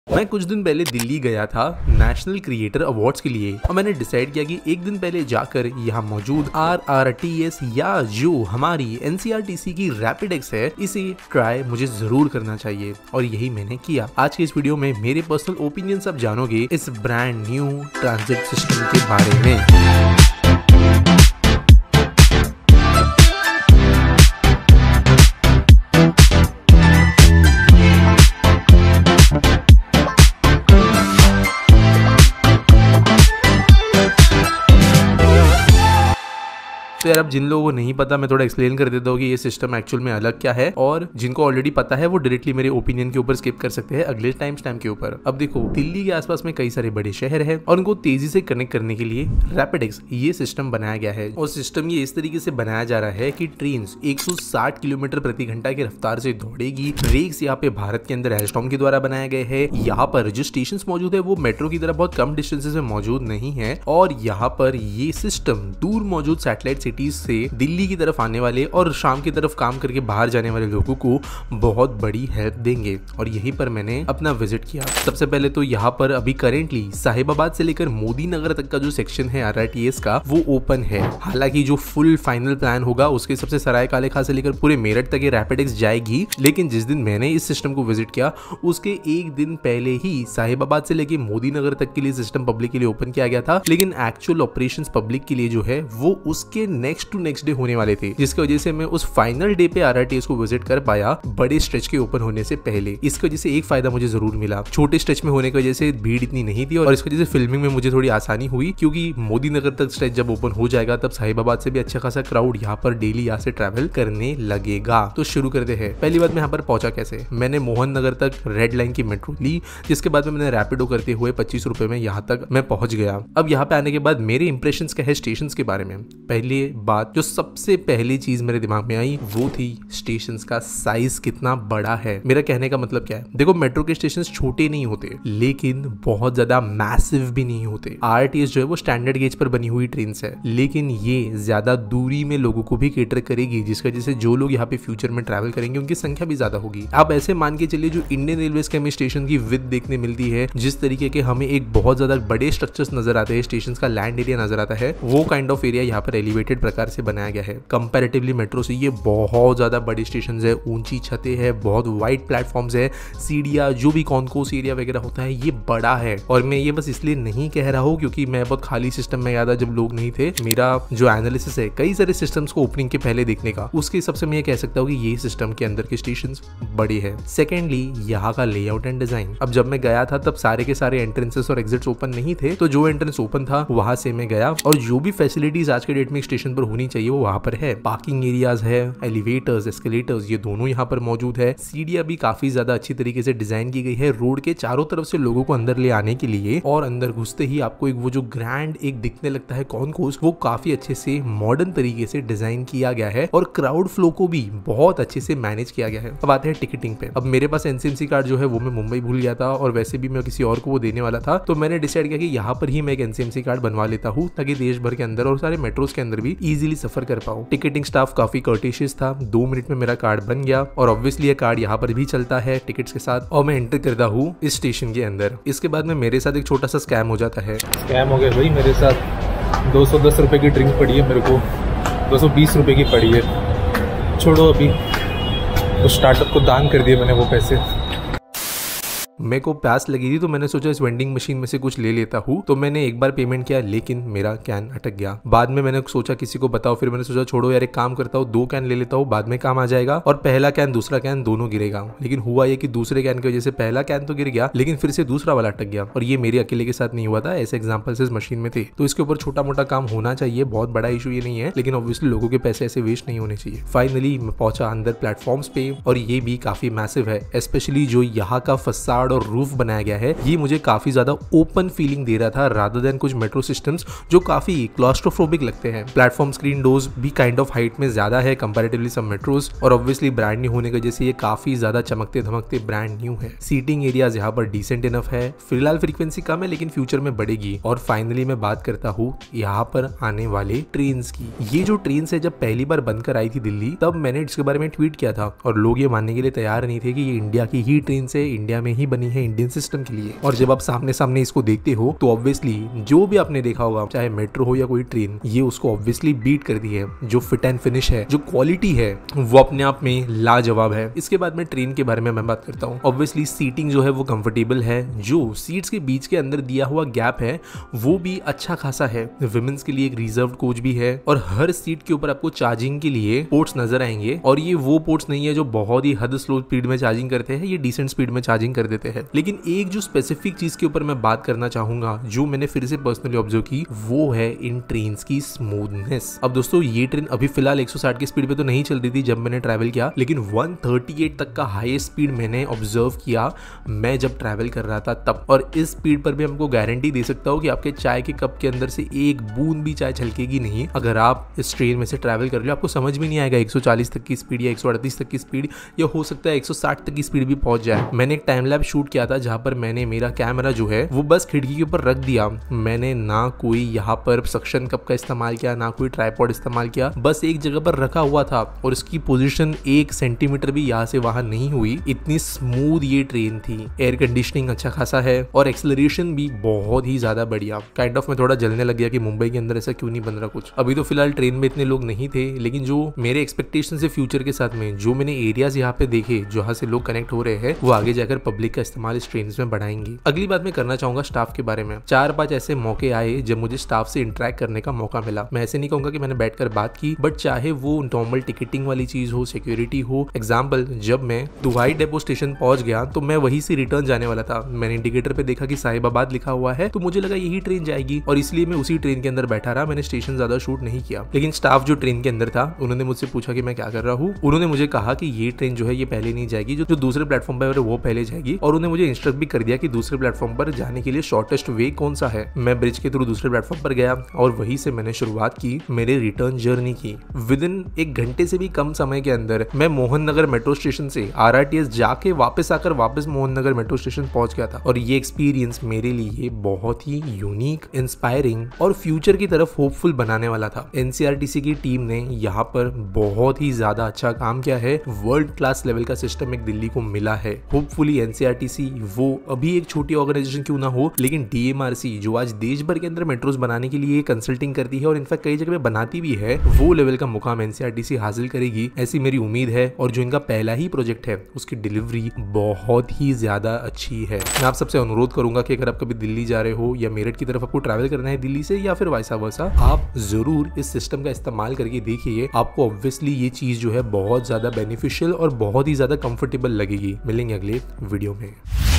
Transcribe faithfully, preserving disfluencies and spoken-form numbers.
मैं कुछ दिन पहले दिल्ली गया था नेशनल क्रिएटर अवार्ड्स के लिए और मैंने डिसाइड किया कि एक दिन पहले जाकर यहाँ मौजूद आर आर टी एस या जो हमारी N C R T C की रैपिड एक्स है इसे ट्राई मुझे जरूर करना चाहिए और यही मैंने किया। आज के इस वीडियो में मेरे पर्सनल ओपिनियन आप जानोगे इस ब्रांड न्यू ट्रांजिट सिस्टम के बारे में। तो यार अब जिन लोगों को नहीं पता मैं थोड़ा एक्सप्लेन कर देता हूँ कि ये सिस्टम एक्चुअल में अलग क्या है, और जिनको ऑलरेडी पता है वो डायरेक्टली मेरे ओपिनियन के ऊपर स्किप कर सकते हैं अगले टाइम स्टैम्प के ऊपर। अब देखो, दिल्ली के आसपास में कई सारे बड़े शहर हैं और उनको तेजी से कनेक्ट करने के लिए रैपिड एक्स ये सिस्टम बनाया गया है। और सिस्टम ये इस तरीके से बनाया जा रहा है कि ट्रेन एक सौ साठ किलोमीटर प्रति घंटा की रफ्तार से दौड़ेगी। रेक्स यहाँ पे भारत के अंदर एल्स्टॉम के द्वारा बनाए गए हैं। यहाँ पर जो स्टेशन मौजूद है वो मेट्रो की तरह बहुत कम डिस्टेंसेस में मौजूद नहीं है और यहाँ पर ये सिस्टम दूर मौजूद सैटेलाइट सिटीज से दिल्ली की तरफ आने वाले और शाम की तरफ काम करके बाहर जाने वाले लोगों को बहुत बड़ी हेल्प देंगे। और यहीं पर मैंने अपना विजिट किया। सबसे पहले तो यहाँ पर अभी करेंटली साहिबाबाद से लेकर मोदी नगर तक का जो सेक्शन है आर आर टी एस का वो ओपन है। हालांकि जो फुल फाइनल प्लान होगा उसके सबसे सराय काले खां से लेकर पूरे मेरठ तक ये रैपिड एक्स जाएगी। लेकिन जिस दिन मैंने इस सिस्टम को विजिट किया उसके एक दिन पहले ही साहिबाबाद से लेकर मोदी नगर तक के लिए सिस्टम पब्लिक के लिए ओपन किया गया था। लेकिन एक्चुअल ऑपरेशन पब्लिक के लिए जो है वो उसके नेक्स्ट टू नेक्स्ट डे होने वाले थे, जिसकी वजह से मैं उस फाइनल डे पे आर आर टी एस को विजिट कर पाया बड़े स्ट्रेच के ओपन होने से पहले। इसकी वजह से एक फायदा मुझे जरूर मिला, छोटे स्ट्रेच में होने की वजह से भीड़ इतनी नहीं थी और इसकी वजह से फिल्मिंग में मुझे थोड़ी आसानी हुई, क्योंकि मोदी नगर तक स्ट्रेच जब ओपन हो जाएगा तब साहिबाबाद से भी अच्छा खासा क्राउड यहाँ पर डेली यहाँ से ट्रैवल करने लगेगा। तो शुरू करते हैं। पहली बात, मैं यहाँ पर पहुंचा कैसे। मैंने मोहन नगर तक रेड लाइन की मेट्रो ली, जिसके बाद में मैंने रैपिडो करते हुए पच्चीस रुपए में यहाँ तक मैं पहुंच गया। अब यहाँ पे आने के बाद मेरे इंप्रेशन क्या है स्टेशन के बारे में। पहली बात जो सबसे पहली चीज मेरे दिमाग में आई वो थी स्टेशन का साइज कितना बड़ा है। मेरा कहने का मतलब क्या है, देखो मेट्रो के स्टेशन छोटे नहीं होते लेकिन बहुत ज्यादा मैसिव भी नहीं होते। आर टी एस जो है वो स्टैंडर्ड गेज पर बनी हुई ट्रेन है, लेकिन ये ज्यादा दूरी में लोगों को भी केटर करेगी, जिसकी वजह से जो लोग यहाँ पे फ्यूचर में ट्रैवल करेंगे उनकी संख्या भी ज्यादा होगी। आप ऐसे मान के चलिए जो इंडियन रेलवे के हमें स्टेशन की विड्थ देखने मिलती है, जिस तरीके के हमें एक बहुत ज्यादा बड़े स्ट्रक्चर्स नजर आते हैं, स्टेशन का लैंड एरिया नजर आता है, वो काइंड ऑफ एरिया यहाँ पर एलिवेटेड प्रकार से बनाया गया है। कंपैरेटिवली मेट्रो से ये बहुत ज्यादा बड़ी स्टेशन है, ऊंची छतें है, बहुत वाइड प्लेटफॉर्म्स है, सीढ़ियां, जो भी कॉन्कोर्स एरिया वगैरह होता है ये बड़ा है। और मैं ये बस इसलिए नहीं कह रहा हूँ क्योंकि मैं बहुत खाली सिस्टम में गया था जब लोग नहीं थे। मेरा जो एनालिसिस है कई सारे सिस्टम्स को ओपनिंग के पहले देखने का, उसके हिसाब से मैं ये कह सकता हूँ कि ये सिस्टम के अंदर के स्टेशन बड़े हैं। सेकेंडली यहाँ का लेआउट एंड डिजाइन। अब जब मैं गया था तब सारे के सारे एंट्रेंसेस और एग्जिट्स ओपन नहीं थे, तो जो एंट्रेंस ओपन था वहां से मैं गया और जो भी फैसिलिटीज आज के डेट में स्टेशन पर होनी चाहिए वो वहां पर है। पार्किंग एरियाज है, एलिवेटर्स, एस्केलेटर्स ये दोनों यहाँ पर मौजूद है। सीढ़ियां भी काफी ज्यादा अच्छी तरीके से डिजाइन की गई है रोड के चारों तरफ से लोगों को अंदर ले आने के लिए। और अंदर घुसते ही आपको एक वो जो ग्रैंड एक दिखने लगता है कॉन्कोर्स, वो काफी अच्छे से मॉडर्न तरीके से डिजाइन किया गया है और क्राउड फ्लो को भी बहुत अच्छे से मैनेज किया गया है। अब आते हैं टिकटिंग पे। अब मेरे पास N C M C card जो है वो मैं मुंबई भूल गया था और वैसे भी मैं किसी और को वो देने वाला था, तो मैंने डिसाइड किया कि यहाँ पर ही मैं एक N C M C card बनवा लेता हूँ ताकि देश भर के अंदर और सारे मेट्रोस के अंदर भी इजीली सफर कर पाऊँ। टिकटिंग स्टाफ काफी कर्टेशियस था, दो मिनट में मेरा कार्ड बन गया और ऑब्वियसली ये कार्ड यहाँ पर भी चलता है टिकट्स के साथ। और मैं एंटर करता हूँ इस स्टेशन के अंदर। इसके बाद में मेरे साथ एक छोटा सा स्कैम हो जाता है। स्कैम हो गया भाई मेरे साथ। दो सौ दस रुपए की ड्रिंक पड़ी है, मेरे को दो सौ बीस रुपए की पड़ी है। छोड़ो, अभी उस स्टार्टअप को दान कर दिए मैंने वो पैसे। मेरे को प्यास लगी थी तो मैंने सोचा इस वेंडिंग मशीन में से कुछ ले लेता हूँ, तो मैंने एक बार पेमेंट किया लेकिन मेरा कैन अटक गया। बाद में मैंने सोचा किसी को बताओ, फिर मैंने सोचा छोड़ो यार एक काम करता हूँ, दो कैन ले लेता हूँ, बाद में काम आ जाएगा और पहला कैन दूसरा कैन दोनों गिरेगा। लेकिन हुआ ये कि दूसरे कैन की वजह से पहला कैन तो गिर गया लेकिन फिर से दूसरा वाला अटक गया। और ये मेरे अकेले के साथ नहीं हुआ था, ऐसे एग्जाम्पल्स इस मशीन में थे। तो इसके ऊपर छोटा मोटा काम होना चाहिए, बहुत बड़ा इशू ये नहीं है, लेकिन ऑब्वियसली लोगों के पैसे ऐसे वेस्ट नहीं होने चाहिए। फाइनली मैं पहुंचा अंदर प्लेटफॉर्म्स पे और ये भी काफी मैसिव है, स्पेशली जो यहाँ का फसाड और रूफ बनाया गया है ये मुझे काफी ज्यादा ओपन फीलिंग दे रहा था रादर देन कुछ मेट्रो सिस्टम्स जो काफी क्लॉस्ट्रोफोबिक लगते हैं। प्लेटफॉर्म स्क्रीन डोर्स भी काइंड ऑफ हाइट में ज्यादा है कंपैरेटिवली सब मेट्रोस और ऑब्वियसली ब्रांड न्यू होने की वजह से ये काफी ज्यादा चमकते धमकते ब्रांड न्यू है। सीटिंग एरियाज यहाँ पर डिसेंट इनफ है, फिलहाल फ्रीक्वेंसी कम है लेकिन फ्यूचर में बढ़ेगी। और फाइनली मैं बात करता हूँ यहाँ पर आने वाले ट्रेन की। ये जो ट्रेन है जब पहली बार बनकर आई थी दिल्ली तब मैंने इसके बारे में ट्वीट किया था और लोग ये मानने के लिए तैयार नहीं थे कि ये इंडिया की ही ट्रेन से इंडिया में ही बनी बनी है इंडियन सिस्टम के लिए। और जब आप सामने सामने इसको देखते हो तो ऑब्वियसली जो भी आपने देखा होगा, चाहे मेट्रो हो या कोई ट्रेन, ये उसको ऑब्वियसली बीट करती है। जो फिट एंड फिनिश है, जो क्वालिटी है, वो अपने आप में लाजवाब है। इसके बाद में ट्रेन के बारे में मैं बात करता हूँ। ऑब्वियसली सीटिंग जो है वो कंफर्टेबल है, जो सीट्स के बीच के अंदर दिया हुआ गैप है वो भी अच्छा खासा है। विमेंस के लिए एक रिजर्व कोच भी है और हर सीट के ऊपर आपको चार्जिंग के लिए पोर्ट्स नजर आएंगे। और ये वो पोर्ट्स नहीं है जो बहुत ही हद स्लो स्पीड में चार्जिंग करते हैं, ये डिसेंट स्पीड में चार्जिंग कर देते हैं। लेकिन एक जो स्पेसिफिक चीज के ऊपर मैं बात करना चाहूंगा, जो मैंने फिर से पर्सनली ऑब्जर्व की, वो है इन ट्रेन की स्मूथनेस। अब दोस्तों ये ट्रेन अभी फिलहाल एक सौ साठ की स्पीड पे तो नहीं चल रही थी जब मैंने ट्रैवल किया, लेकिन एक सौ अड़तीस तक का हाईएस्ट स्पीड मैंने ऑब्जर्व किया मैं जब ट्रैवल कर रहा था तब। और इस स्पीड पर भी हमको गारंटी दे सकता हूँ कि आपके चाय के कप के अंदर से एक बूंद भी चाय छलकेगी नहीं। अगर आप इस ट्रेन में से ट्रैवल कर लो, आपको समझ भी नहीं आएगा एक सौ चालीस तक की स्पीड या एक सौ अड़तीस तक की स्पीड, या हो सकता है एक सौ साठ तक की स्पीड भी पहुंच जाए। मैंने एक टाइम लैप शूट किया था जहां पर मैंने मेरा कैमरा जो है वो बस खिड़की के ऊपर रख दिया। मैंने ना कोई यहाँ पर सक्शन कप का इस्तेमाल किया, ना कोई ट्राइपॉड इस्तेमाल किया, बस एक जगह पर रखा हुआ था और इसकी पोजीशन एक सेंटीमीटर भी यहाँ से वहां नहीं हुई। इतनी स्मूथ ये ट्रेन थी। एयर कंडीशनिंग अच्छा खासा है और एक्सेलरेशन भी बहुत ही ज्यादा बढ़िया। काइंड ऑफ मैं थोड़ा जलने लग गया कि मुंबई के अंदर ऐसा क्यों नहीं बन रहा कुछ। अभी तो फिलहाल ट्रेन में इतने लोग नहीं थे, लेकिन जो मेरे एक्सपेक्टेशन से फ्यूचर के साथ में जो मैंने एरियाज यहाँ पे देखे जहाँ से लोग कनेक्ट हो रहे हैं, वो आगे जाकर पब्लिक का इस्तेमाल इस ट्रेन में बढ़ाएंगे। अगली बात मैं करना चाहूंगा स्टाफ के बारे में। चार पांच ऐसे मौके आए जब मुझे स्टाफ से इंटरेक्ट करने का मौका मिला। मैं ऐसे नहीं कहूंगा कि मैंने बैठकर बात की, बट चाहे वो नॉर्मल टिकटिंग वाली चीज हो, सिक्योरिटी हो। एग्जाम्पल, जब मैं दुबई डेपो स्टेशन पहुंच गया तो मैं वहीं से रिटर्न जाने वाला था। मैंने इंडिकेटर पे देखा कि साहिबाबाद लिखा हुआ है, तो मुझे लगा यही ट्रेन जाएगी और इसलिए मैं उसी ट्रेन के अंदर बैठा रहा। मैंने स्टेशन ज्यादा शूट नहीं किया। लेकिन स्टाफ जो ट्रेन के अंदर था, उन्होंने मुझसे पूछा कि मैं क्या कर रहा हूँ। उन्होंने मुझे कहा कि ये ट्रेन जो है ये पहले नहीं जाएगी, जो, जो दूसरे प्लेटफॉर्म पर वो पहले जाएगी। और उन्होंने मुझे इंस्ट्रक्ट भी कर दिया कि दूसरे प्लेटफॉर्म पर जाने के लिए शॉर्टेस्ट वे कौन सा है। मैं ब्रिज के थ्रू दूसरे प्लेटफॉर्म पर गया और वहीं से मैंने शुरुआत की मेरे रिटर्न जर्नी की। विद इन एक घंटे से भी कम समय के अंदर मैं मोहन नगर मेट्रो स्टेशन से आरआरटीएस जाके वापस आकर वापस मोहन नगर मेट्रो स्टेशन पहुंच गया था। और ये एक्सपीरियंस मेरे लिए बहुत ही यूनिक, इंस्पायरिंग और फ्यूचर की तरफ होपफुल बनाने वाला था। एनसीआरटीसी की टीम ने यहाँ पर बहुत ही ज्यादा अच्छा काम किया है। वर्ल्ड क्लास लेवल का सिस्टम एक दिल्ली को मिला है। होपफुली एनसीआरटीसी वो अभी एक छोटी ऑर्गेनाइजेशन क्यों ना हो, लेकिन डीएमआरसी जो आज देश भर के अंदर मेट्रोस बनाने के लिए कंसल्टिंग करती है और इनफैक्ट कई जगह पे बनाती भी है, वो लेवल का मुकाम एनसीआरटीसी हासिल करेगी, ऐसी मेरी उम्मीद है। और जो इनका पहला ही प्रोजेक्ट है उसकी डिलीवरी बहुत ही ज्यादा अच्छी है। मैं आप सबसे अनुरोध करूंगा कि अगर आप कभी दिल्ली जा रहे हो या मेरठ की तरफ आपको ट्रैवल करना है दिल्ली से या फिर वाइसा वर्सा, आप जरूर इस सिस्टम का इस्तेमाल करके देखिए। आपको ऑब्वियसली ये चीज जो है बहुत ज्यादा बेनिफिशियल और बहुत ही ज्यादा कंफर्टेबल लगेगी। मिलेंगे अगले वीडियो में।